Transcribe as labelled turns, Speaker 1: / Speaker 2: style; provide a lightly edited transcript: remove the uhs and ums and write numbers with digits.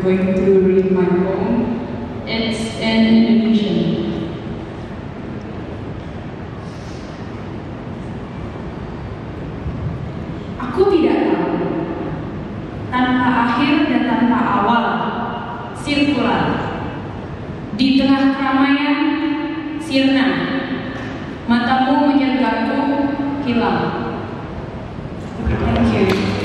Speaker 1: going to read my poem. It's in Indonesian. Aku tidak tahu, tanpa akhir dan tanpa awal, sirkular. Di tengah keramaian, sirna. Matamu menyergapku hilang. Thank you.